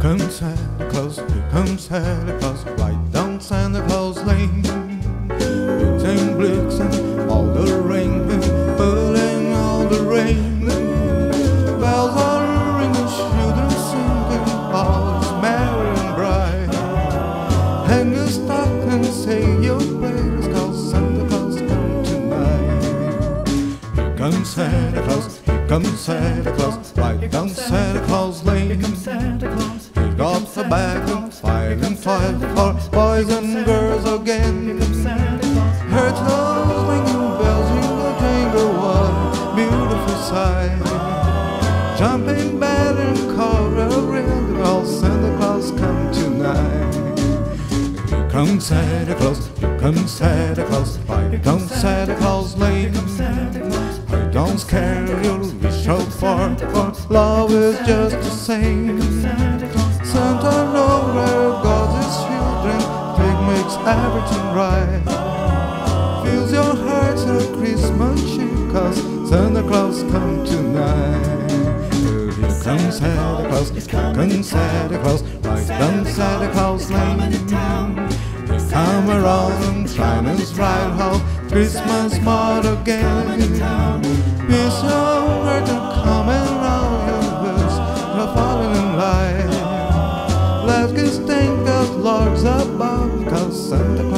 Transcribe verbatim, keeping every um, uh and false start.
comes Santa Claus, here comes Santa Claus, right down Santa Claus Lane. Blitzen, blitzen, all the rain, pulling all the rain. Bells are ringing, children singing, all is merry and bright. Hang your stocking, say your prayers, 'cause Santa Claus come tonight. Here comes Santa Claus, here comes Santa Claus, right down Santa Claus Lane. Here comes Santa Claus. He got the bag and five and five for boys and girls again. Here comes Santa Claus. Her toes ringing, bells jingle jangle, what a beautiful sight. Jumping bell and choral ring, all Santa Claus come tonight. Here comes Santa Claus, here comes Santa Claus, right down Santa Claus Lane. I don't scare you, reach out for, for love is just the same. Santa knows where God's his children, big makes everything right. Fills your heart a Christmas cheer, 'cause Santa Claus come tonight. Here comes Santa Claus, here comes Santa Claus, right down Santa Claus Lane. He come around, shines right home, Christmas smart again. It's your word to come and all your words are falling in line. Let's get thank God, Lord's above, 'cause Santa Claus